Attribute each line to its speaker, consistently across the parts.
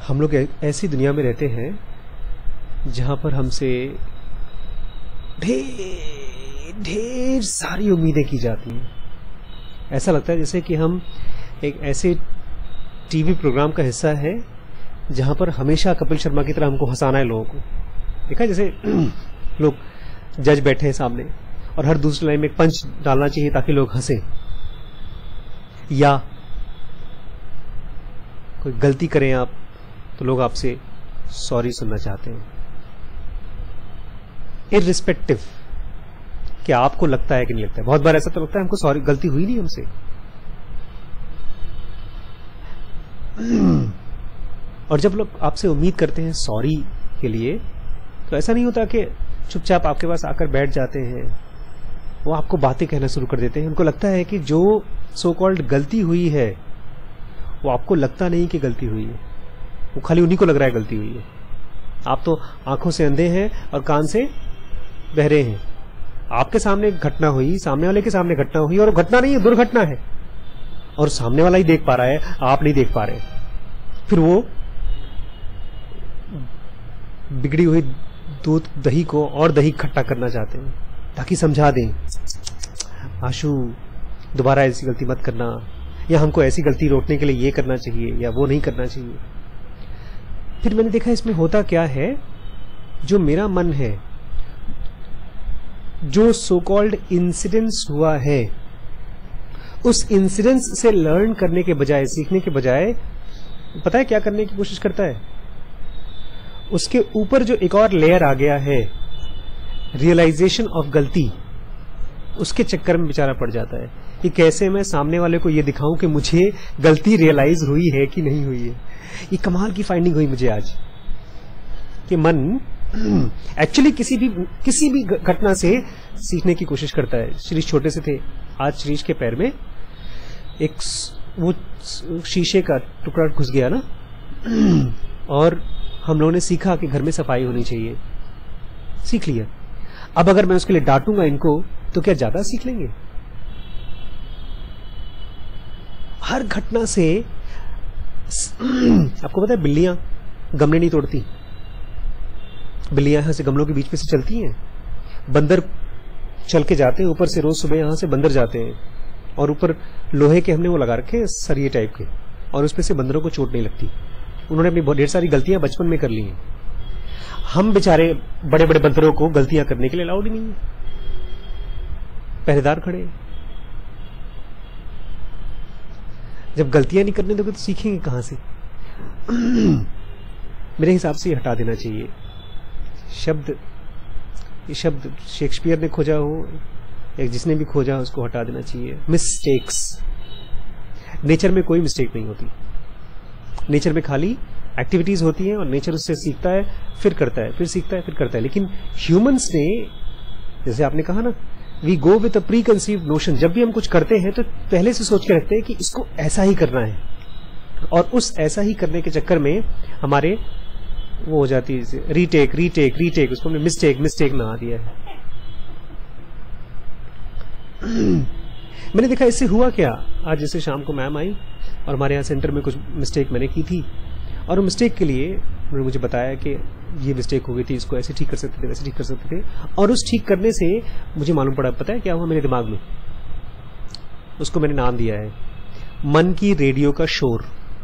Speaker 1: हम लोग ऐसी दुनिया में रहते हैं जहां पर हमसे ढेर सारी उम्मीदें की जाती हैं। ऐसा लगता है जैसे कि हम एक ऐसे टीवी प्रोग्राम का हिस्सा है जहां पर हमेशा कपिल शर्मा की तरह हमको हंसाना है लोगों को। देखा जैसे लोग जज बैठे हैं सामने और हर दूसरी लाइन में एक पंच डालना चाहिए ताकि लोग हंसे, या कोई गलती करें आप तो लोग आपसे सॉरी सुनना चाहते हैं, इररिस्पेक्टिव कि आपको लगता है कि नहीं लगता है। बहुत बार ऐसा तो लगता है हमको सॉरी, गलती हुई नहीं हमसे। और जब लोग आपसे उम्मीद करते हैं सॉरी के लिए, तो ऐसा नहीं होता कि चुपचाप आपके पास आकर बैठ जाते हैं, वो आपको बातें कहना शुरू कर देते हैं। उनको लगता है कि जो सो कॉल्ड गलती हुई है वो आपको लगता नहीं कि गलती हुई है, वो खाली उन्हीं को लग रहा है गलती हुई है। आप तो आंखों से अंधे हैं और कान से बहरे हैं। आपके सामने एक घटना हुई, सामने वाले के सामने घटना हुई, और घटना नहीं है, दुर्घटना है, और सामने वाला ही देख पा रहा है, आप नहीं देख पा रहे। फिर वो बिगड़ी हुई दूध दही को और दही खट्टा करना चाहते हैं ताकि समझा दें, आशु दोबारा ऐसी गलती मत करना, या हमको ऐसी गलती रोकने के लिए ये करना चाहिए या वो नहीं करना चाहिए। फिर मैंने देखा इसमें होता क्या है, जो मेरा मन है, जो सो कॉल्ड इंसिडेंस हुआ है, उस इंसिडेंस से लर्न करने के बजाय, सीखने के बजाय, पता है क्या करने की कोशिश करता है? उसके ऊपर जो एक और लेयर आ गया है, रियलाइजेशन ऑफ गलती, उसके चक्कर में बेचारा पड़ जाता है कि कैसे मैं सामने वाले को ये दिखाऊं कि मुझे गलती रियलाइज हुई है कि नहीं हुई है। ये कमाल की फाइंडिंग हुई मुझे आज कि मन एक्चुअली किसी भी घटना से सीखने की कोशिश करता है। श्रीश छोटे से थे, आज श्रीश के पैर में एक वो शीशे का टुकड़ा घुस गया ना, और हम लोगों ने सीखा कि घर में सफाई होनी चाहिए, सीख लिया। अब अगर मैं उसके लिए डांटूंगा इनको तो क्या ज्यादा सीख लेंगे? हर घटना से आपको पता है बिल्लियां गमले नहीं तोड़ती, बिल्लियां यहां से गमलों के बीच में से चलती हैं, बंदर चल के जाते हैं ऊपर से, रोज सुबह यहां से बंदर जाते हैं, और ऊपर लोहे के हमने वो लगा रखे सरिये टाइप के, और उसपे से बंदरों को चोट नहीं लगती। उन्होंने अपनी ढेर सारी गलतियां बचपन में कर ली हैं। हम बेचारे बड़े बड़े बंदरों को गलतियां करने के लिए अलाउड ही नहीं है, पहरेदार खड़े। जब गलतियां नहीं करने दोगे तो सीखेंगे कहां से? मेरे हिसाब से हटा देना चाहिए ये शब्द शेक्सपियर ने खोजा हो या जिसने भी खोजा उसको हटा देना चाहिए। मिस्टेक्स, नेचर में कोई मिस्टेक नहीं होती, नेचर में खाली एक्टिविटीज होती हैं और नेचर उससे सीखता है, फिर करता है, फिर सीखता है, फिर करता है। लेकिन ह्यूमंस ने, जैसे आपने कहा ना, we go with a preconceived notion. जब भी हम कुछ करते हैं तो पहले से सोच के रखते हैं कि इसको ऐसा ही करना है, और उस ऐसा ही करने के चक्कर में हमारे वो हो जाती है रीटेक रीटेक रीटेक, उसको हमने मिस्टेक मिस्टेक ना दिया है। मैंने देखा इससे हुआ क्या, आज जैसे शाम को मैम आई और हमारे यहाँ सेंटर में कुछ मिस्टेक मैंने की थी, और मिस्टेक के लिए उन्होंने मुझे बताया कि ये मिस्टेक हो गई थी, इसको ऐसे ठीक कर सकते थे, वैसे ठीक कर सकते थे। और उस ठीक करने से मुझे मालूम पड़ा, पता है क्या हुआ मेरे दिमाग में? उसको मैंने नाम दिया है मन की रेडियो का शोर।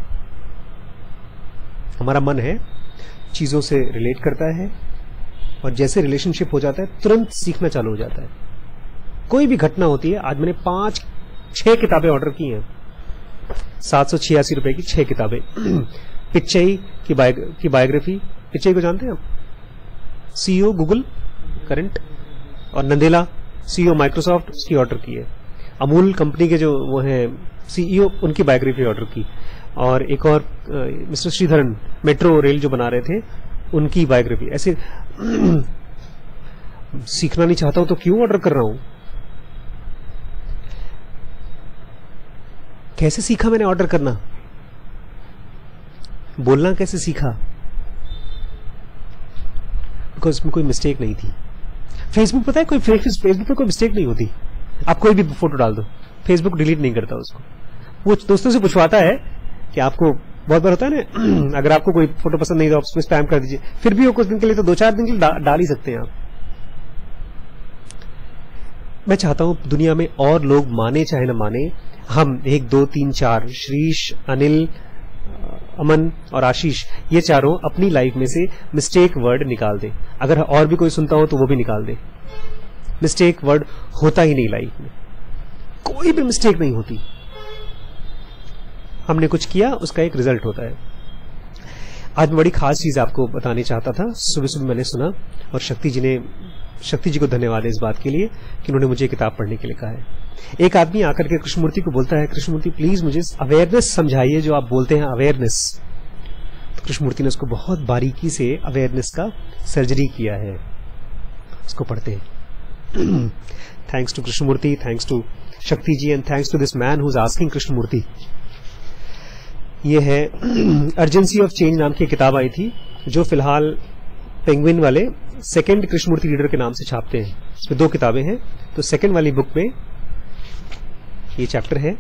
Speaker 1: हमारा मन है, चीजों से रिलेट करता है, और जैसे रिलेशनशिप हो जाता है तुरंत सीखना चालू हो जाता है। कोई भी घटना होती है, आज मैंने 5-6 किताबें ऑर्डर की हैं, 786 रुपए की 6 किताबें। पिच्चई की बायोग्राफी, पिच्चई को जानते हैं आप? सीईओ गूगल करंट, और नंदेला सीईओ माइक्रोसॉफ्ट, उसकी ऑर्डर की है। अमूल कंपनी के जो वो हैं सीईओ, उनकी बायोग्राफी ऑर्डर की। और एक और मिस्टर श्रीधरन, मेट्रो रेल जो बना रहे थे, उनकी बायोग्राफी। ऐसे सीखना नहीं चाहता हूं तो क्यों ऑर्डर कर रहा हूं? कैसे सीखा मैंने ऑर्डर करना? बोलना कैसे सीखा? बिकॉज उसमें कोई मिस्टेक नहीं थी। फेसबुक, पता है, कोई फेसबुक पे कोई मिस्टेक नहीं होती। आप कोई भी फोटो डाल दो, फेसबुक डिलीट नहीं करता उसको। वो दोस्तों से पूछवाता है कि आपको बहुत बार होता है ना, अगर आपको कोई फोटो पसंद नहीं तो आप उसमें स्पैम कर दीजिए, फिर भी वो कुछ दिन के लिए तो 2-4 दिन के लिए डाल ही सकते हैं आप। मैं चाहता हूं दुनिया में और लोग माने चाहे न माने, हम 1 2 3 4 श्रीश, अनिल, अमन और आशीष, ये चारों अपनी लाइफ में से मिस्टेक वर्ड निकाल दे। अगर और भी कोई सुनता हो तो वो भी निकाल दे। मिस्टेक वर्ड होता ही नहीं लाइफ में, कोई भी मिस्टेक नहीं होती। हमने कुछ किया, उसका एक रिजल्ट होता है। आज मैं बड़ी खास चीज आपको बताने चाहता था। सुबह सुबह मैंने सुना, और शक्ति जी को धन्यवाद है इस बात के लिए कि उन्होंने मुझे किताब पढ़ने के लिए कहा है। एक आदमी आकर के कृष्णमूर्ति को बोलता है, कृष्णमूर्ति प्लीज मुझे अवेयरनेस समझाइए, जो आप बोलते हैं अवेयरनेस। तो कृष्णमूर्ति ने उसको बहुत बारीकी से अवेयरनेस का सर्जरी किया है। उसको पढ़ते हैं। Thanks to Krishnamurti, thanks to Shakti ji, and thanks to this man who is asking Krishnamurti. ये है अर्जेंसी ऑफ चेंज नाम की किताब आई थी, जो फिलहाल पेंगुइन वाले सेकंड कृष्णमूर्ति रीडर के नाम से छापते हैं। इसमें 2 किताबें हैं। तो सेकंड वाली बुक में ये चैप्टर है।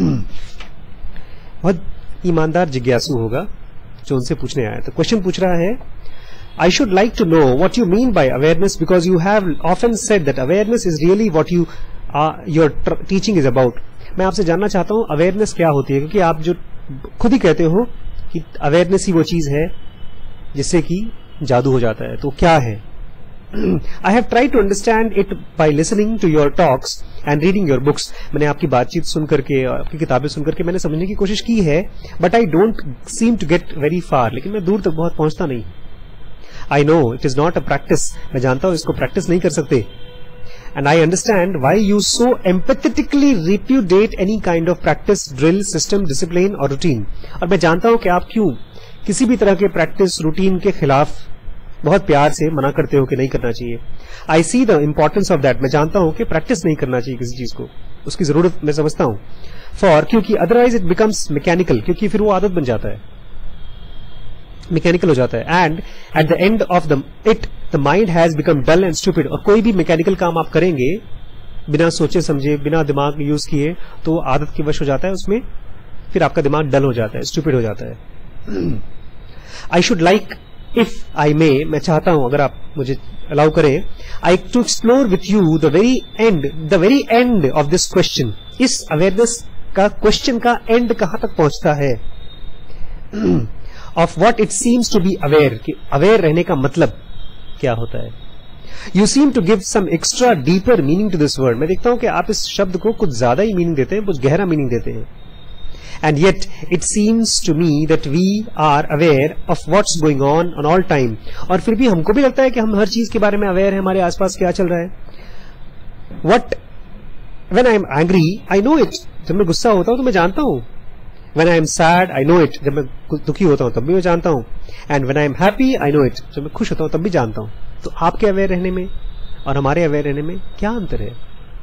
Speaker 1: बहुत ईमानदार जिज्ञासु होगा जो उनसे पूछने आया। तो क्वेश्चन पूछ रहा है, I should like to know what you mean by awareness, because you have often said that awareness is really what your teaching is about. मैं आपसे जानना चाहता हूं अवेयरनेस क्या होती है, क्योंकि आप जो खुद ही कहते हो कि अवेयरनेस ही वो चीज है जिससे कि जादू हो जाता है। तो क्या है? I have tried to understand it by listening to your talks and reading your books. मैंने आपकी बातचीत सुन करके, आपकी किताबें सुन करके मैंने समझने की कोशिश की है, but I don't seem to get very far. लेकिन मैं दूर तक बहुत पहुंचता नहीं। I know it is not a practice. मैं जानता हूं इसको प्रैक्टिस नहीं कर सकते। And I understand why you so empathetically repudiate any kind of practice, drill, system, discipline or routine. और मैं जानता हूं कि आप क्यों किसी भी तरह के प्रैक्टिस, रूटीन के खिलाफ बहुत प्यार से मना करते हो कि नहीं करना चाहिए। I see the importance of that. मैं जानता हूं कि प्रैक्टिस नहीं करना चाहिए किसी चीज को, उसकी जरूरत मैं समझता हूं। क्योंकि अदरवाइज इट बिकम्स मैकेनिकल, क्योंकि फिर वो आदत बन जाता है, मैकेनिकल हो जाता है। And at the end of the mind has become dull and stupid. और कोई भी मैकेनिकल काम आप करेंगे बिना सोचे समझे, बिना दिमाग यूज किए, तो आदत की वश हो जाता है उसमें, फिर आपका दिमाग डल हो जाता है, स्टूपिड हो जाता है। I should like, if I may, मैं चाहता हूं अगर आप मुझे अलाउ करें, I to explore with you the very end of this question. इस अवेयरनेस का क्वेश्चन का एंड कहां तक पहुंचता है? Of what it seems to be aware, कि अवेयर रहने का मतलब क्या होता है। You seem to give some extra deeper meaning to this word. मैं देखता हूं कि आप इस शब्द को कुछ ज्यादा ही मीनिंग देते हैं, कुछ गहरा मीनिंग देते हैं। And yet it seems to me that we are aware of what's going on all time. और फिर भी हमको भी लगता है कि हम हर चीज के बारे में अवेयर है, हमारे आसपास क्या चल रहा है। When I am angry, I know it. जब मैं गुस्सा होता हूं तो मैं जानता हूं। When I am sad, I know it. जब मैं दुखी होता हूं तब भी मैं जानता हूं। And when I am happy, I know it. जब मैं खुश होता हूं तब भी जानता हूं। तो आपके अवेयर रहने में और हमारे अवेयर रहने में क्या अंतर है?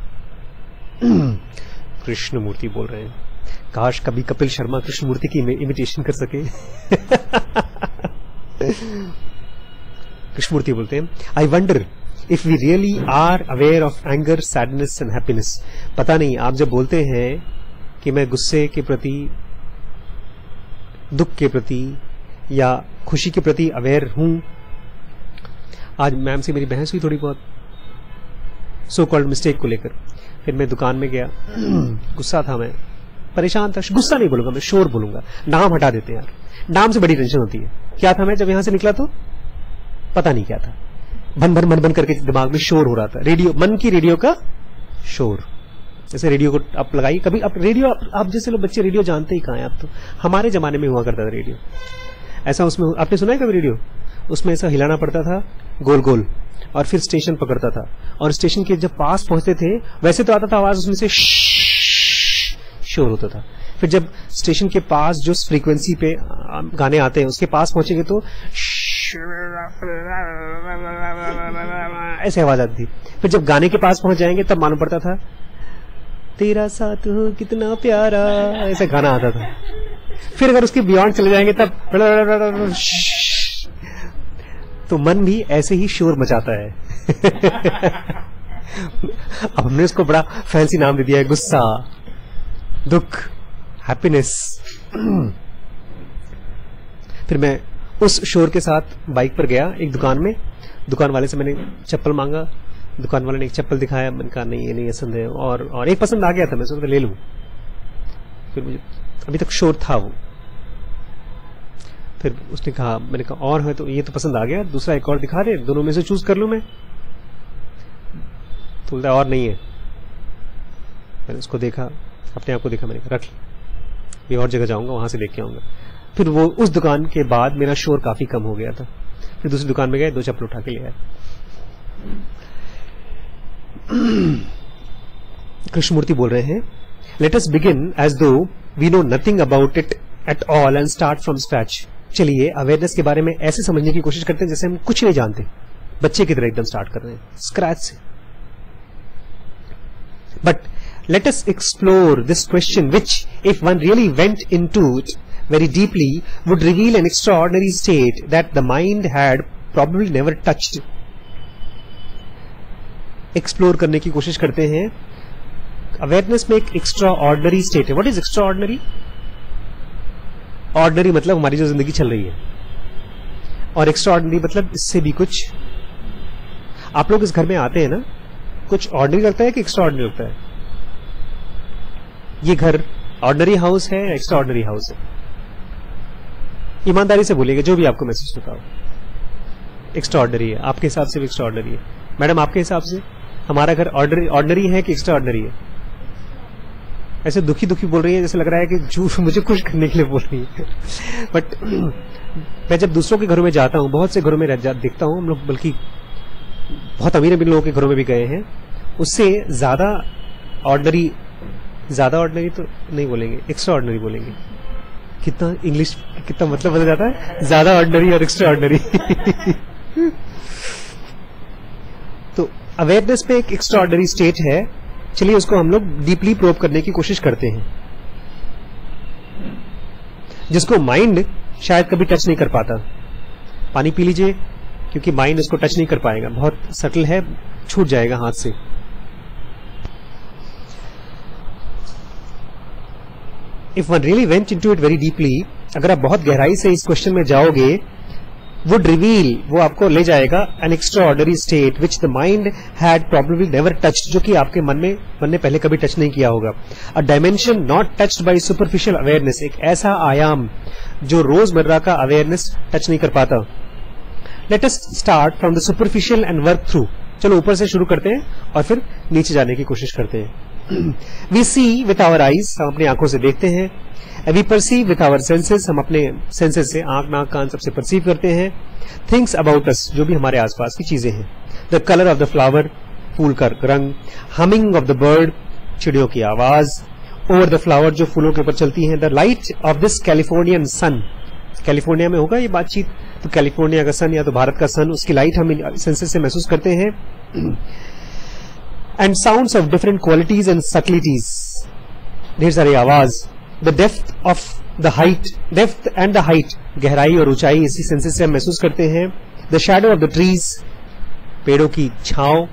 Speaker 1: कृष्णमूर्ति बोल रहे हैं, काश कभी कपिल शर्मा कृष्णमूर्ति की इमिटेशन कर सके। कृष्णमूर्ति बोलते हैं, I wonder if we really are aware of anger, sadness and happiness. पता नहीं आप जब बोलते हैं कि मैं गुस्से के प्रति, दुख के प्रति या खुशी के प्रति अवेयर हूं। आज मैम से मेरी बहस हुई थोड़ी बहुत, सो कॉल्ड मिस्टेक को लेकर। फिर मैं दुकान में गया, गुस्सा था, मैं परेशान था। गुस्सा नहीं बोलूंगा मैं, शोर बोलूंगा। नाम हटा देते हैं यार, नाम से बड़ी टेंशन होती है। क्या था मैं जब यहां से निकला तो पता नहीं क्या था, भन करके दिमाग में शोर हो रहा था। रेडियो, मन की रेडियो का शोर। जैसे रेडियो को आप लगाइए कभी, आप रेडियो, आप जैसे लोग बच्चे रेडियो जानते ही कहां हैं आप तो। हमारे जमाने में हुआ करता था रेडियो ऐसा, उसमें आपने सुना है कभी रेडियो? उसमें ऐसा हिलाना पड़ता था गोल गोल, और फिर स्टेशन पकड़ता था, और स्टेशन के जब पास पहुंचते थे वैसे तो आता था आवाज, उसमें से शोर होता था। फिर जब स्टेशन के पास जो फ्रीक्वेंसी पे गाने आते हैं उसके पास पहुंचेंगे तो ऐसे आवाज आती थी। फिर जब गाने के पास पहुंच जाएंगे तब मालूम पड़ता था तेरा साथ हो कितना प्यारा, ऐसे गाना आता था। फिर अगर उसके बियॉन्ड चले जाएंगे तब तो मन भी ऐसे ही शोर मचाता है। अब हमने उसको बड़ा फैंसी नाम दे दिया है, गुस्सा, दुख, हैप्पीनेस। फिर मैं उस शोर के साथ बाइक पर गया एक दुकान में, दुकान वाले से मैंने चप्पल मांगा, दुकान वाले ने एक चप्पल दिखाया, मैंने कहा नहीं ये नहीं पसंद है, और एक पसंद आ गया था, मैं सोचा ले लूं। फिर मुझे अभी तक शोर था वो, फिर उसने कहा, मैंने कहा और है तो ये तो पसंद आ गया, दूसरा एक और दिखा दे, दोनों में से चूज कर लूं मैं। तो बोलता और नहीं है। मैंने उसको देखा, अपने आप को देखा, मैंने कहा रख ये और जगह जाऊंगा, वहां से लेके आऊंगा। फिर वो उस दुकान के बाद मेरा शोर काफी कम हो गया था। फिर दूसरी दुकान में गए, 2 चप्पल उठा के ले आए। कृष्णमूर्ति बोल रहे हैं, let us begin as though we know nothing about it at all and start from scratch. चलिए अवेयरनेस के बारे में ऐसे समझने की कोशिश करते हैं जैसे हम कुछ नहीं जानते, बच्चे की तरह एकदम स्टार्ट कर रहे हैं स्क्रैच से। But let us explore this question which, if one really went into it very deeply, would reveal an extraordinary state that the mind had probably never touched. Explore करने की कोशिश करते हैं। Awareness में एक extraordinary state है। What is extraordinary? Ordinary मतलब हमारी जो जिंदगी चल रही है, और extraordinary मतलब इससे भी कुछ। आप लोग इस घर में आते हैं ना, कुछ ordinary लगता है कि extraordinary लगता है? ये घर ऑर्डिनरी हाउस है, एक्स्ट्रा ऑर्डिनरी हाउस है? ईमानदारी से बोलिएगा, जो भी आपको मैसेज होता हो। एक्स्ट्रा ऑर्डिनरी है, आपके हिसाब से भी एक्स्ट्रा ऑर्डिनरी है। मैडम आपके हिसाब से हमारा घर ऑर्डिनरी है कि एक्स्ट्रा ऑर्डिनरी है? ऐसे दुखी दुखी बोल रही है, जैसे लग रहा है कि झूठ मुझे खुश करने के लिए बोल रही है। बट मैं जब दूसरों के घरों में जाता हूँ, बहुत से घरों में देखता हूँ हम लोग, बल्कि बहुत अमीर अमीर लोगों के घरों में भी गए हैं, उससे ज्यादा ऑर्डिनरी तो नहीं बोलेंगे, एक्स्ट्रा ऑर्डिनरी बोलेंगे। कितना इंग्लिश, कितना मतलब बदल जाता है, ज्यादा ऑर्डिनरी और एक्स्ट्रा ऑर्डिनरी। तो अवेयरनेस पे एक एक्स्ट्रा ऑर्डिनरी स्टेट है। चलिए उसको हम लोग डीपली प्रोब करने की कोशिश करते हैं, जिसको माइंड शायद कभी टच नहीं कर पाता। पानी पी लीजिए, क्योंकि माइंड उसको टच नहीं कर पाएगा, बहुत सटल है, छूट जाएगा हाथ से। If one really went into it very deeply, अगर आप बहुत गहराई से इस क्वेश्चन में जाओगे, would reveal, वो आपको ले जाएगा an extraordinary state which the mind had probably never touched, जो कि आपके मन ने पहले कभी टच नहीं किया होगा। A dimension not touched by superficial awareness, एक ऐसा आयाम जो रोजमर्रा का अवेयरनेस टच नहीं कर पाता। Let us start from the superficial and work through. चलो ऊपर से शुरू करते हैं और फिर नीचे जाने की कोशिश करते हैं। We see with our eyes, हम अपनी आंखों से देखते हैं। We perceive with our senses, हम अपने सेंसेस से, आंख नाक कान सबसे परसीव करते हैं। Things about us, जो भी हमारे आसपास की चीजें हैं। The color of the flower, फूल का रंग। Humming of the bird, चिड़ियों की आवाज। Over the flower, जो फूलों के ऊपर चलती हैं। The light of this Californian sun, California में होगा ये बातचीत, तो कैलिफोर्निया का सन या तो भारत का सन, उसकी लाइट हम सेंसेस से महसूस करते हैं। And sounds of different qualities and subtleties, ढेर सारी आवाज। The depth of the height, depth and the height, गहराई और ऊंचाई इसी सेंसेस से हम महसूस करते हैं। The shadow of the trees, पेड़ों की छांव।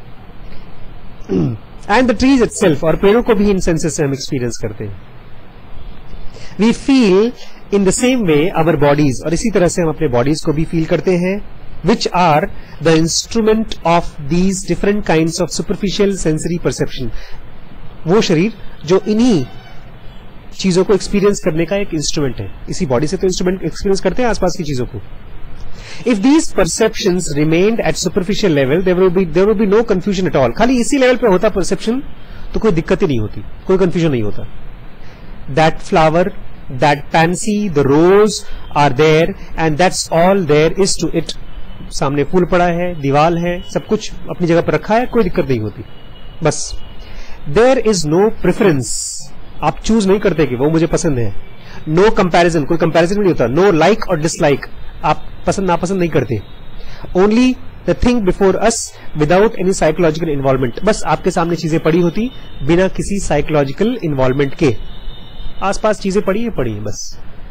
Speaker 1: एंड द ट्रीज इटसेल्फ, और पेड़ों को भी इन सेंसेस से हम एक्सपीरियंस करते हैं। We feel in the same way our bodies, और इसी तरह से हम अपने बॉडीज को भी फील करते हैं। Which are the instrument of these different kinds of superficial sensory perception, वो शरीर जो इन्हीं चीजों को एक्सपीरियंस करने का एक इंस्ट्रूमेंट है। इसी बॉडी से तो इंस्ट्रूमेंट एक्सपीरियंस करते हैं आसपास की चीजों को। If these perceptions remained at superficial level, there will be no confusion at all. खाली इसी लेवल पे होता परसेप्शन तो कोई दिक्कत ही नहीं होती, कोई कंफ्यूजन नहीं होता। That flower, that pansy, the rose are there and that's all there is to it. सामने फूल पड़ा है, दीवार है, सब कुछ अपनी जगह पर रखा है, कोई दिक्कत नहीं होती। बस there is no preference, आप चूज नहीं करते कि वो मुझे पसंद है। no comparison, कोई कंपैरिजन नहीं होता। no like और dislike, आप पसंद नापसंद नहीं करते। only the thing before us without any psychological involvement, बस आपके सामने चीजें पड़ी होती बिना किसी साइकोलॉजिकल इन्वॉल्वमेंट के। आसपास चीजें पड़ी है बस।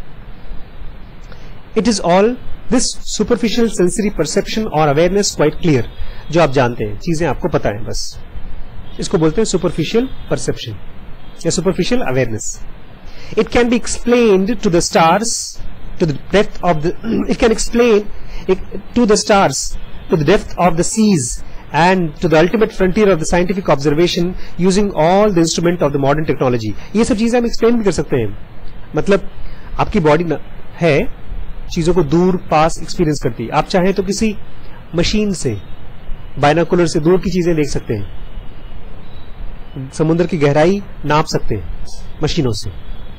Speaker 1: It is all this superficial sensory perception और अवेयरनेस क्वाइट क्लियर, जो आप जानते हैं, चीजें आपको पता है बस। इसको बोलते हैं सुपरफिशियल परसेप्शन या superficial awareness. It can be explained to the stars to the depth of the it can explain it, to the stars, to the depth of the seas and to the ultimate frontier of the scientific observation using all the instrument of the modern technology. ये सब चीजें हम explain भी कर सकते हैं. मतलब आपकी बॉडी है चीजों को दूर पास एक्सपीरियंस करती है. आप चाहें तो किसी मशीन से बाइनोकुलर से दूर की चीजें देख सकते हैं, समुद्र की गहराई नाप सकते हैं मशीनों से.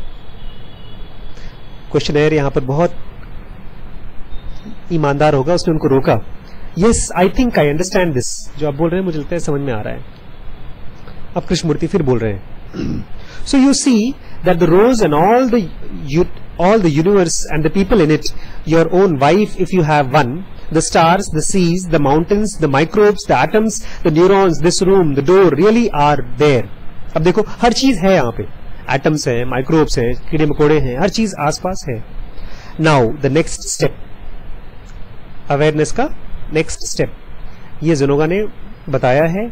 Speaker 1: क्वेश्चनर यहां पर बहुत ईमानदार होगा, उसने उनको रोका. Yes I think I understand this. जो आप बोल रहे हैं मुझे लगता है समझ में आ रहा है. अब कृष्णमूर्ति फिर बोल रहे हैं. So you see that the rose and all the universe and the people in it, your own wife if you have one, the stars, the seas, the mountains, the microbes, the atoms, the neurons, this room, the door really are there. अब देखो हर चीज है यहाँ पे. Atoms है, microbes है, कीड़े मकोड़े हैं, हर चीज आसपास है. Now the next step, awareness का नेक्स्ट स्टेप, ये ज़ुनोगा ने बताया है,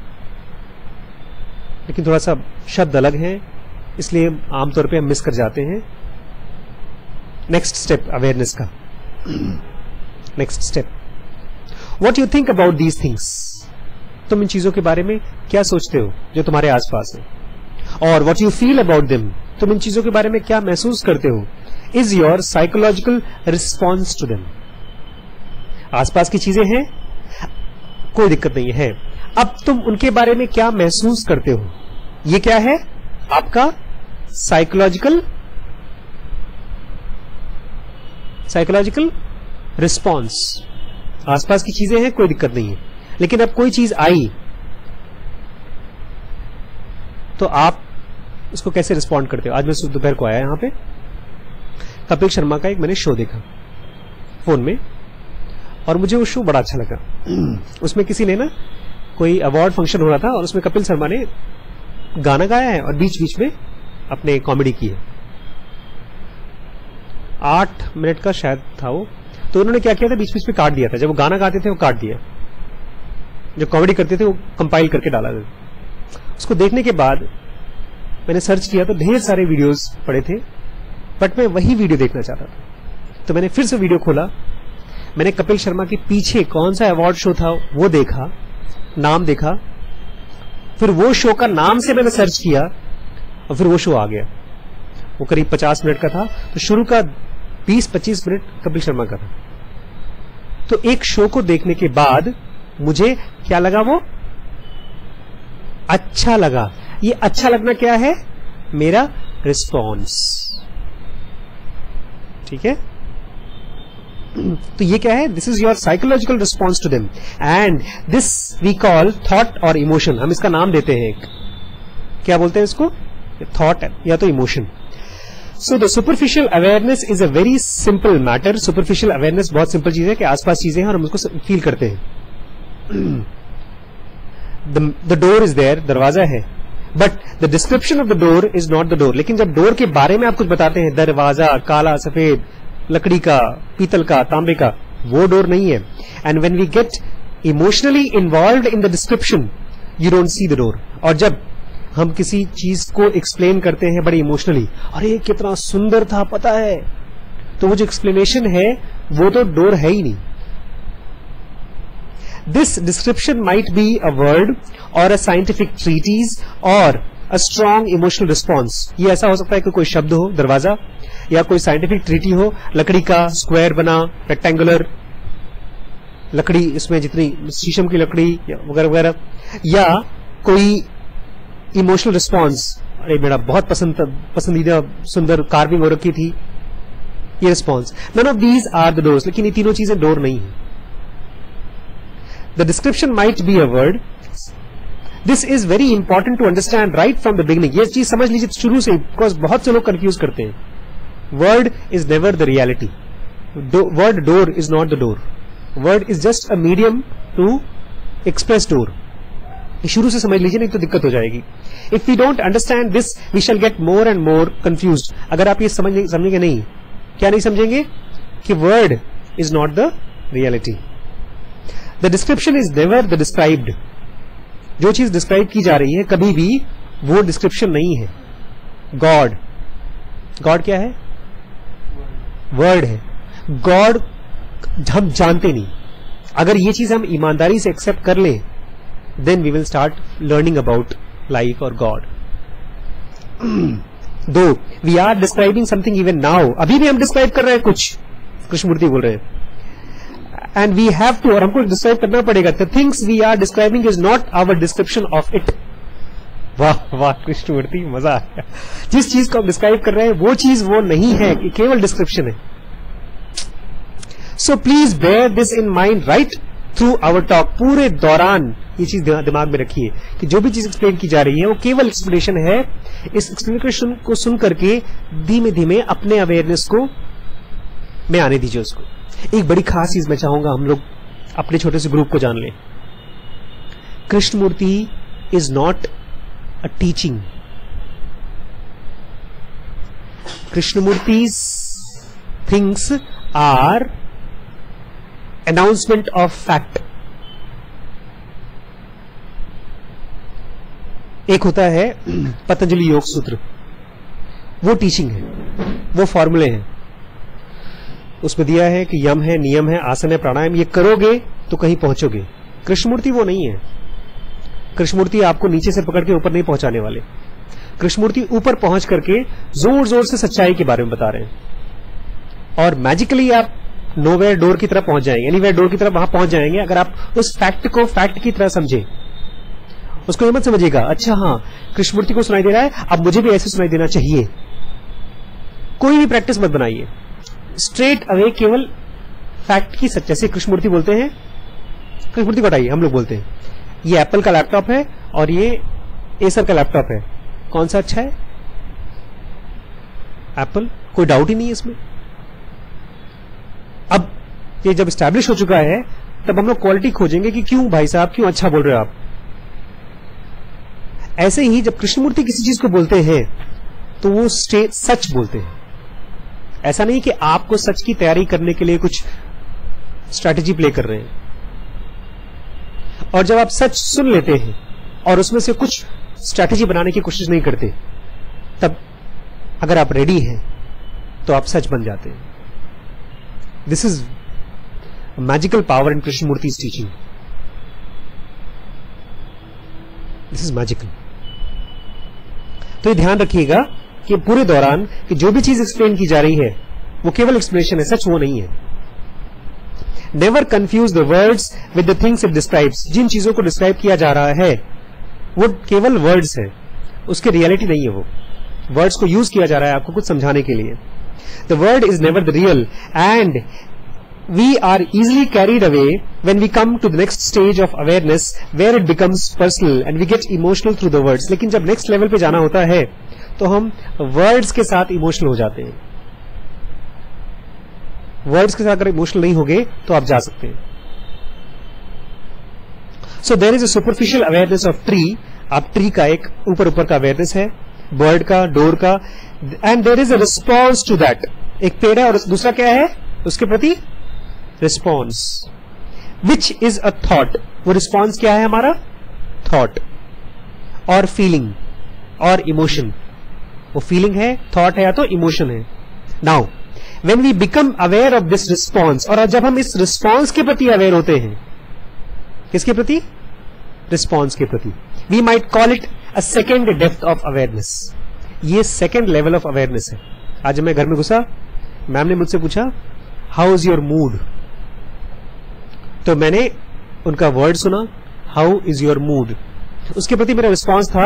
Speaker 1: लेकिन थोड़ा सा शब्द अलग है, इसलिए आमतौर पे हम मिस कर जाते हैं. नेक्स्ट स्टेप अवेयरनेस का. Next step, what you think about these things. तुम इन चीजों के बारे में क्या सोचते हो जो तुम्हारे आसपास है. और what you feel about them, तुम इन चीजों के बारे में क्या महसूस करते हो. Is your psychological response to them. आसपास की चीजें हैं, कोई दिक्कत नहीं है. अब तुम उनके बारे में क्या महसूस करते हो, ये क्या है आपका साइकोलॉजिकल रिस्पॉन्स. आसपास की चीजें हैं, कोई दिक्कत नहीं है, लेकिन अब कोई चीज आई तो आप उसको कैसे रिस्पॉन्ड करते हो. आज मैं सुबह दोपहर को आया यहां पे, कपिल शर्मा का एक मैंने शो देखा फोन में, और मुझे वो शो बड़ा अच्छा लगा. उसमें किसी ने ना कोई अवार्ड फंक्शन हो रहा था और उसमें कपिल शर्मा ने गाना गाया है और बीच बीच में अपने कॉमेडी की है. 8 मिनट का शायद था वो. तो उन्होंने क्या किया था, बीच बीच में काट दिया था. जब वो गाना गाते थे वो काट दिया, जो कॉमेडी करते थे वो कंपाइल करके डाला था. उसको देखने के बाद मैंने सर्च किया तो ढेर सारे वीडियोस पड़े थे, बट मैं वही वीडियो देखना चाहता था. तो मैंने फिर से वीडियो खोला, मैंने कपिल शर्मा के पीछे कौन सा अवार्ड शो था वो देखा, नाम देखा, फिर वो शो का नाम से मैंने सर्च किया और फिर वो शो आ गया. वो करीब 50 मिनट का था. तो शुरू का 20-25 मिनट कपिल शर्मा का था. तो एक शो को देखने के बाद मुझे क्या लगा, वो अच्छा लगा. ये अच्छा लगना क्या है, मेरा रिस्पॉन्स. ठीक है, तो ये क्या है, this is your psychological response to them and this we call thought और इमोशन. हम इसका नाम देते हैं, क्या बोलते हैं इसको, थॉट या तो emotion. So the superficial awareness is a very simple matter. Superficial awareness बहुत सिंपल चीज है कि आसपास चीजें हैं और हम उसको फील करते हैं. द डोर इज देयर, दरवाजा है, but the description of the door is not the door. लेकिन जब डोर के बारे में आप कुछ बताते हैं, दरवाजा काला सफेद लकड़ी का, पीतल का, तांबे का, वो डोर नहीं है. And when we get emotionally involved in the description, you don't see the door. और जब हम किसी चीज को एक्सप्लेन करते हैं बड़े इमोशनली, अरे कितना सुंदर था पता है, तो वो जो एक्सप्लेनेशन है वो तो डोर है ही नहीं. This description might be a word और अ साइंटिफिक ट्रीटीज और अ स्ट्रॉन्ग इमोशनल रिस्पॉन्स. ये ऐसा हो सकता है कि कोई शब्द हो, दरवाजा, या कोई साइंटिफिक ट्रीटी हो, लकड़ी का स्क्वायर बना, रेक्टेंगुलर लकड़ी, इसमें जितनी शीशम की लकड़ी वगैरह वगैरह, या कोई इमोशनल रिस्पॉन्स, अरे मेरा बहुत पसंदीदा सुंदर कार्विंग हो रखी थी, ये response. None of these are the doors. लेकिन ये तीनों चीजें डोर नहीं है. The description might be a word. This is very important to understand right from the beginning. ये चीज समझ लीजिए शुरू से, बिकॉज बहुत से लोग कंफ्यूज करते हैं. Word is never the reality. Word door is not the door. Word is just a medium to express door. शुरू से समझ लीजिए, नहीं तो दिक्कत हो जाएगी. If we don't understand this we shall get more and more confused. अगर आप ये समझेंगे नहीं, क्या नहीं समझेंगे, कि word is not the reality. The description is never the described. जो चीज डिस्क्राइब की जा रही है कभी भी वो डिस्क्रिप्शन नहीं है. गॉड, गॉड क्या है, वर्ड है। गॉड हम जानते नहीं। अगर ये चीज हम ईमानदारी से एक्सेप्ट कर लें, then we will start learning about life और God. Though we are describing something even now, अभी भी हम डिस्क्राइब कर रहे हैं कुछ, कृष्णमूर्ति बोल रहे हैं, एंड वी हैव टू, और हमको डिस्क्राइब करना पड़ेगा। The things we are describing is not our description of it. वाह वाह कृष्णमूर्ति, मजा आ गया। जिस चीज को हम डिस्क्राइब कर रहे हैं वो चीज वो नहीं है, कि केवल डिस्क्रिप्शन है। So please bear this in mind right through our talk. पूरे दौरान ये चीज दिमाग में रखिए कि जो भी चीज एक्सप्लेन की जा रही है वो केवल एक्सप्लेनेशन है। इस एक्सप्लेनेशन को सुन करके धीमे धीमे अपने अवेयरनेस को में आने दीजिए उसको। एक बड़ी खास चीज मैं चाहूंगा हम लोग अपने छोटे से ग्रुप को जान लें। Krishnamurti is not a teaching. Krishnamurti's things are announcement of fact। एक होता है पतंजलि योग सूत्र, वो टीचिंग है, वो फॉर्मूले हैं। उसमें दिया है कि यम है, नियम है, आसन है, प्राणायाम, ये करोगे तो कहीं पहुंचोगे। कृष्णमूर्ति वो नहीं है। कृष्णमूर्ति आपको नीचे से पकड़ के ऊपर नहीं पहुंचाने वाले। कृष्णमूर्ति ऊपर पहुंच करके जोर जोर से सच्चाई के बारे में बता रहे हैं, और मैजिकली आप नोवेयर डोर की तरफ पहुंच जाएंगे, एनीवेयर डोर की तरफ वहां पहुंच जाएंगे अगर आप उस फैक्ट को फैक्ट की तरह समझे। उसको ये मत समझिएगा अच्छा हाँ कृष्णमूर्ति को सुनाई दे रहा है, अब मुझे भी ऐसे सुनाई देना चाहिए। कोई भी प्रैक्टिस मत बनाइए, स्ट्रेट अवे केवल फैक्ट की सच्चाई से। कृष्णमूर्ति बोलते हैं, कृष्णमूर्ति को हटाइए, हम लोग बोलते हैं ये एप्पल का लैपटॉप है और ये एसर का लैपटॉप है, कौन सा अच्छा है? एप्पल, कोई डाउट ही नहीं है इसमें। अब ये जब स्टैब्लिश हो चुका है तब हम लोग क्वालिटी खोजेंगे कि क्यों भाई साहब, क्यों अच्छा बोल रहे हो आप। ऐसे ही जब कृष्णमूर्ति किसी चीज को बोलते हैं तो वो सच बोलते हैं। ऐसा नहीं कि आपको सच की तैयारी करने के लिए कुछ स्ट्रैटेजी प्ले कर रहे हैं। और जब आप सच सुन लेते हैं और उसमें से कुछ स्ट्रैटेजी बनाने की कोशिश नहीं करते, तब अगर आप रेडी हैं तो आप सच बन जाते हैं। This is magical power in Krishnamurti's teaching. This is magical. तो ये ध्यान रखिएगा कि पूरे दौरान कि जो भी चीज एक्सप्लेन की जा रही है वो केवल एक्सप्लेनेशन है, सच वो नहीं है। Never confuse the words with the things it describes. जिन चीजों को डिस्क्राइब किया जा रहा है वो केवल वर्ड्स है, उसकी रियलिटी नहीं है। वो वर्ड्स को यूज किया जा रहा है आपको कुछ समझाने के लिए। The word is never the real, and we are easily carried away when we come to the next stage of awareness where it becomes personal and we get emotional through the words. लेकिन जब next level पे जाना होता है तो हम words के साथ emotional हो जाते हैं। words के साथ अगर emotional नहीं होगे तो आप जा सकते हैं। So there is a superficial awareness of tree। आप tree का एक ऊपर का awareness है, bird का, door का, and there is a response to that। एक पेड़ है और दूसरा क्या है उसके प्रति? Response, which is a thought. वो रिस्पॉन्स क्या है हमारा? थॉट और फीलिंग और इमोशन। वो फीलिंग है, थॉट है या तो इमोशन है। Now when we become aware of this response, और जब हम इस रिस्पॉन्स के प्रति अवेयर होते हैं, किसके प्रति? रिस्पॉन्स के प्रति, we might call it a second depth of awareness. ये सेकेंड लेवल ऑफ अवेयरनेस है। आज मैं घर में घुसा, मैम ने मुझसे पूछा हाउ इज योर मूड, तो मैंने उनका वर्ड सुना हाउ इज योर मूड, उसके प्रति मेरा रिस्पॉन्स था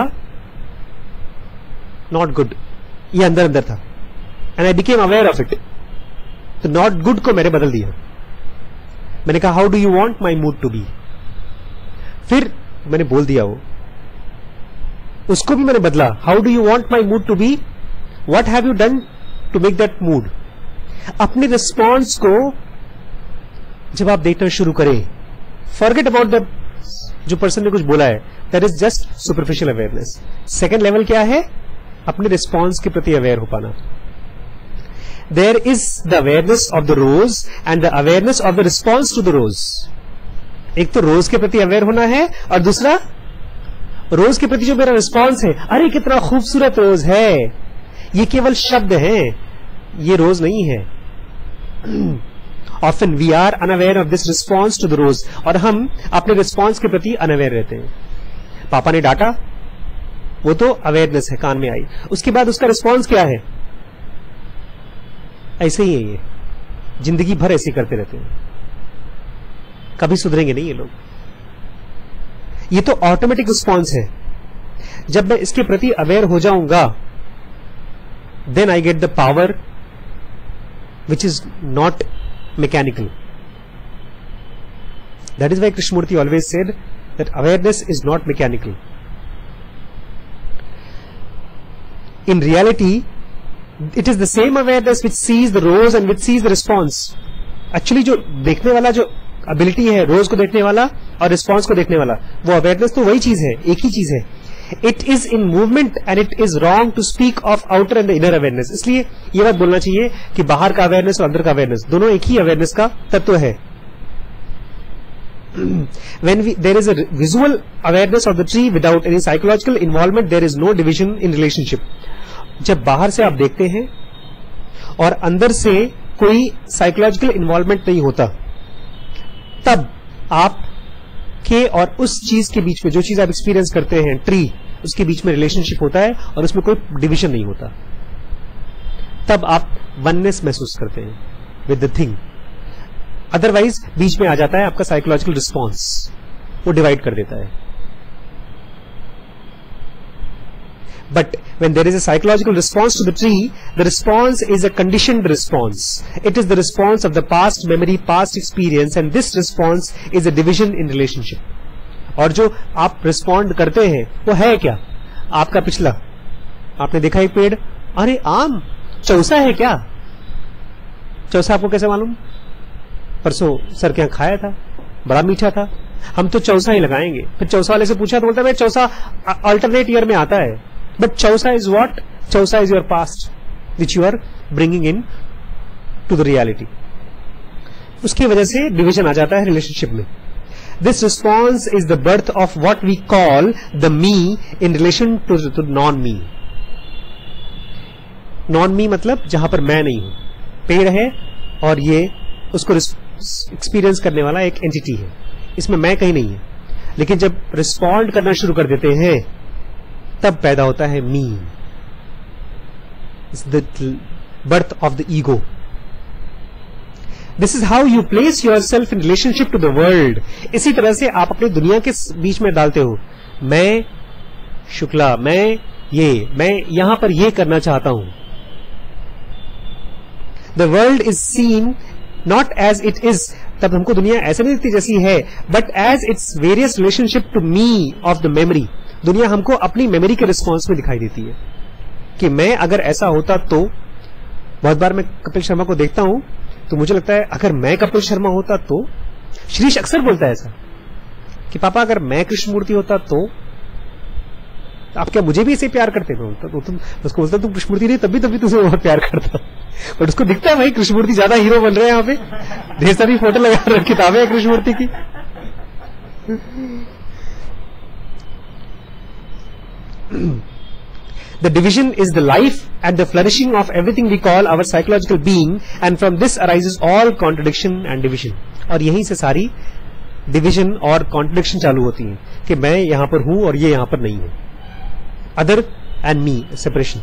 Speaker 1: नॉट गुड। ये अंदर अंदर था, and I became aware of it. तो नॉट गुड को मैंने बदल दिया। मैंने कहा how do you want my mood to be, फिर मैंने बोल दिया वो, उसको भी मैंने बदला, how do you want my mood to be, what have you done to make that mood. अपने रिस्पॉन्स को जब आप देखना शुरू करें, फॉरगेट अबाउट द जो पर्सन ने कुछ बोला है, that is just superficial awareness. Second level क्या है? अपने रिस्पॉन्स के प्रति अवेयर हो पाना। There is the awareness of the rose and the awareness of the response to the rose. एक तो रोज के प्रति अवेयर होना है, और दूसरा रोज के प्रति जो मेरा रिस्पॉन्स है, अरे कितना खूबसूरत रोज है, ये केवल शब्द है, ये रोज नहीं है। Often we are unaware of this response to the rose, और हम अपने रिस्पॉन्स के प्रति अनअवेयर रहते हैं. पापा ने डांटा, वो तो अवेयरनेस है, कान में आई. उसके बाद उसका रिस्पॉन्स क्या है? ऐसे ही है ये, जिंदगी भर ऐसे करते रहते हैं, कभी सुधरेंगे नहीं ये लोग. ये तो ऑटोमेटिक रिस्पॉन्स है. जब मैं इसके प्रति अवेयर हो जाऊंगा, then I get the power which is not mechanical. That is why Krishnamurti always said that awareness is not mechanical. In reality it is the same awareness which sees the rose and which sees the response. Actually जो देखने वाला जो ability है, रोज को देखने वाला और response को देखने वाला, वो अवेयरनेस तो वही चीज है, एक ही चीज है. It is in movement and it is wrong to speak of outer and the inner awareness. इसलिए ये बात बोलना चाहिए कि बाहर का अवेयरनेस और अंदर का अवेयरनेस दोनों एक ही अवेयरनेस का तत्व है. When there is a visual awareness of the tree without any psychological involvement, there is no division in relationship. जब बाहर से आप देखते हैं और अंदर से कोई साइकोलॉजिकल इन्वॉल्वमेंट नहीं होता, तब आप के और उस चीज के बीच में, जो चीज आप एक्सपीरियंस करते हैं, ट्री, उसके बीच में रिलेशनशिप होता है और उसमें कोई डिविजन नहीं होता. तब आप वननेस महसूस करते हैं विद द थिंग. अदरवाइज बीच में आ जाता है आपका साइकोलॉजिकल रिस्पॉन्स, वो डिवाइड कर देता है. But when there is a psychological response to the tree, the response is a conditioned response. It is the response of the past memory, past experience, and this response is a division in relationship. और जो आप respond करते हैं वो है क्या? आपका पिछला. आपने देखा एक पेड़, अरे आम, चौसा है क्या? चौसा आपको कैसे मालूम? परसों सर के यहाँ खाया था, बड़ा मीठा था, हम तो चौसा ही लगाएंगे. फिर चौसा वाले से पूछा तो बोलता है चौसा अल्टरनेट ईयर में आता है. But Chausa is what? Chausa is your past, which you are bringing in to the reality. उसकी वजह से डिवीजन आ जाता है रिलेशनशिप में. This response is the birth of what we call the me in relation to non-me. Non-me मतलब जहां पर मैं नहीं हूं. पेड़ है और ये उसको एक्सपीरियंस करने वाला एक एंटिटी है, इसमें मैं कहीं नहीं है. लेकिन जब रिस्पॉन्ड करना शुरू कर देते हैं, तब पैदा होता है me. It's the birth of the ego. This is how you place yourself in relationship to the world. इसी तरह से आप अपनी दुनिया के बीच में डालते हो, मैं शुक्ला, मैं यहां पर ये करना चाहता हूं. The world is seen not as it is. तब हमको दुनिया ऐसे नहीं दिखती जैसी है, but as its various relationship to me of the memory. दुनिया हमको अपनी मेमोरी के रिस्पॉन्स में दिखाई देती है कि मैं अगर ऐसा होता तो. बहुत बार मैं कपिल शर्मा को देखता हूं तो मुझे लगता है अगर मैं कपिल शर्मा होता तो. श्रीश अक्सर बोलता है ऐसा कि पापा अगर मैं कृष्णमूर्ति होता तो आप क्या मुझे भी ऐसे प्यार करते थे? तो तुम उसको बोलता तुम कृष्णमूर्ति नहीं, तभी तुझे बहुत प्यार करता. बट उसको दिखता है भाई कृष्णमूर्ति ज्यादा हीरो बन रहे हैं. यहाँ पे ढेर सारी फोटो लगा किताबें हैं कृष्णमूर्ति की. The division is the life and the flourishing of everything we call our psychological being, and from this arises all contradiction and division. और यहीं से सारी डिविजन और कॉन्ट्रडिक्शन चालू होती है कि मैं यहां पर हूं और ये यहां पर नहीं है. Other and me, separation.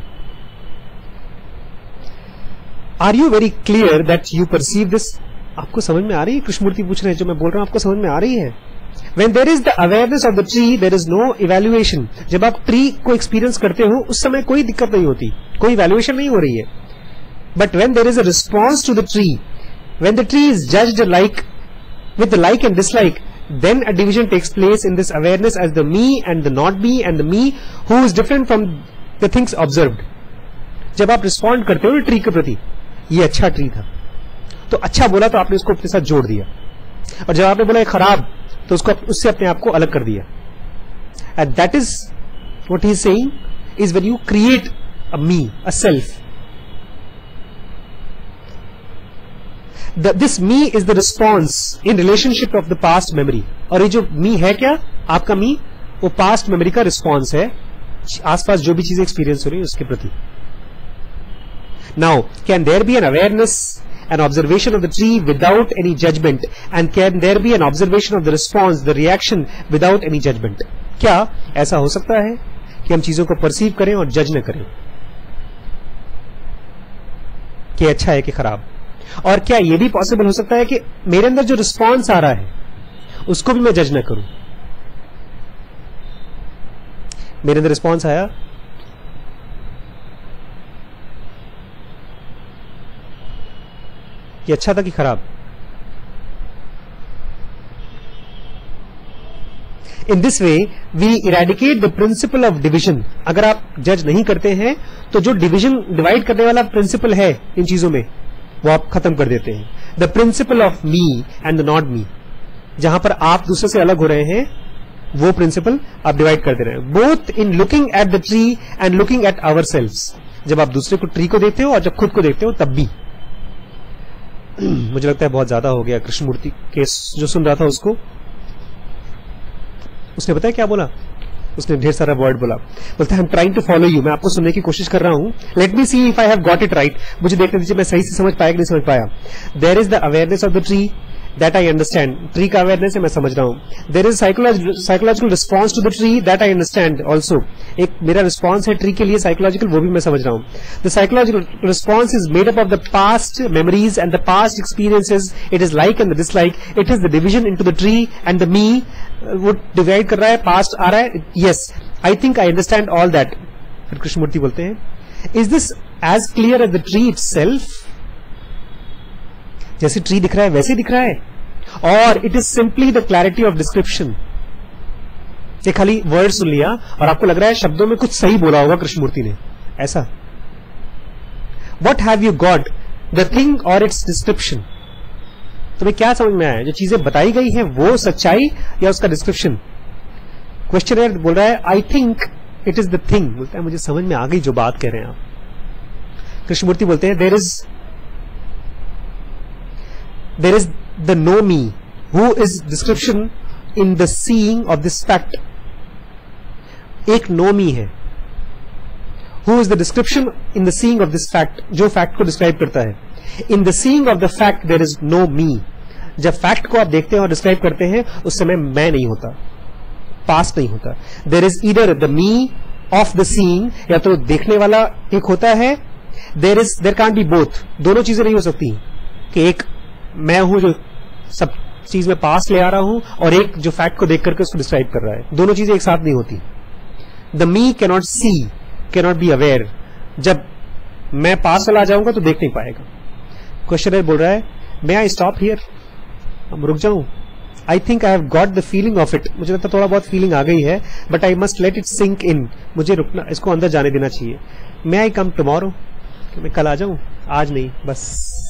Speaker 1: Are you very clear that you perceive this? आपको समझ में आ रही है? कृष्णमूर्ति पूछ रहे हैं, जो मैं बोल रहा हूं आपको समझ में आ रही है? When there is the awareness of the tree, there is no evaluation. जब आप ट्री को एक्सपीरियंस करते हो उस समय कोई दिक्कत नहीं होती, कोई इवैल्यूएशन नहीं हो रही है. But when there is a response to the tree, when the tree is judged like with the like and dislike, then a division takes place in this awareness as the me and the not me and the me who is different from the things observed. जब आप respond करते हो tree के प्रति, ये अच्छा tree था तो अच्छा बोला तो आपने उसको अपने साथ जोड़ दिया, और जब आपने बोला खराब तो उसको उससे अपने आप को अलग कर दिया. And that is what he is saying is when you create a me, a self. This me is the response in relationship of the past memory. और ये जो मी है क्या, आपका मी, वो पास्ट मेमोरी का रिस्पॉन्स है आसपास जो भी चीजें एक्सपीरियंस हो रही है उसके प्रति. Now can there be an awareness an observation of the tree without any judgment, and can there be an observation of the response, the reaction without any judgment? क्या ऐसा हो सकता है कि हम चीजों को परसीव करें और जज न करें कि अच्छा है कि खराब? और क्या यह भी पॉसिबल हो सकता है कि मेरे अंदर जो रिस्पॉन्स आ रहा है उसको भी मैं जज न करूं? मेरे अंदर रिस्पॉन्स आया, कि अच्छा था कि खराब? In this way we eradicate the principle of division. अगर आप जज नहीं करते हैं तो जो डिवाइड करने वाला प्रिंसिपल है इन चीजों में वो आप खत्म कर देते हैं. The principle of me and the not me, जहां पर आप दूसरे से अलग हो रहे हैं, वो प्रिंसिपल आप डिवाइड कर दे रहे हैं. Both in looking at the tree and looking at ourselves. जब आप दूसरे को ट्री को देखते हो और जब खुद को देखते हो तब भी. मुझे लगता है बहुत ज्यादा हो गया. कृष्णमूर्ति केस जो सुन रहा था उसको, उसने पता है क्या बोला? उसने ढेर सारा वर्ड बोला. बोलता है I am trying to follow you. मैं आपको सुनने की कोशिश कर रहा हूं. Let me see if I have got it right. मुझे देखने दीजिए मैं सही से समझ पाया कि नहीं समझ पाया. There is the awareness of the tree that I understand. Tree का अवेयरनेस है, मैं समझ रहा हूं. There is psychological response to the tree that I understand also. एक मेरा रिस्पॉन्स है ट्री के लिए साइकोलॉजिकल, वो भी मैं समझ रहा हूं. The psychological response is made up of the past memories and the past experiences. It is like and the dislike. It is the division into the tree and the me. वो divide कर रहा है, past आ रहा है. Yes, I think I understand all that. फिर कृष्णमूर्ति बोलते हैं, is this as clear as the tree itself? जैसे ट्री दिख रहा है वैसे दिख रहा है, और it is simply the clarity of description. ये खाली वर्ड सुन लिया और आपको लग रहा है शब्दों में कुछ सही बोला होगा कृष्णमूर्ति ने, ऐसा? What have you got, the thing और इट्स डिस्क्रिप्शन? तुम्हें क्या समझ में आया? जो चीजें बताई गई हैं वो सच्चाई या उसका डिस्क्रिप्शन? क्वेश्चनर बोल रहा है I think it is the thing. बोलता है मुझे समझ में आ गई जो बात कह रहे हैं आप. कृष्णमूर्ति बोलते हैं there is the no me who is description in the seeing of this fact. एक नो मी है, who is the description in the seeing of this fact, जो फैक्ट को डिस्क्राइब करता है. In the seeing of the fact there is no me. जब fact को आप देखते हैं और डिस्क्राइब करते हैं उस समय मैं नहीं होता, पास्ट नहीं होता. There is either the me of the seeing, या तो देखने वाला एक होता है. There can't be both. दोनों चीजें नहीं हो सकती कि एक मैं हूं जो सब चीज में पास्ट ले आ रहा हूं और एक जो फैक्ट को देख करके उसको डिस्क्राइब कर रहा है. दोनों चीजें एक साथ नहीं होती. The me can not see, can not be aware. जब मैं पास चला जाऊंगा तो देख नहीं पाएगा. क्वेश्चनर बोल रहा है मे आई स्टॉप हियर, हम रुक जाऊं? I think I have got the feeling of it. मुझे लगता थोड़ा बहुत फीलिंग आ गई है, but I must let it sink in. मुझे रुकना, इसको अंदर जाने देना चाहिए. मे आई कम टुमारो, मैं कल आ जाऊं? आज नहीं, बस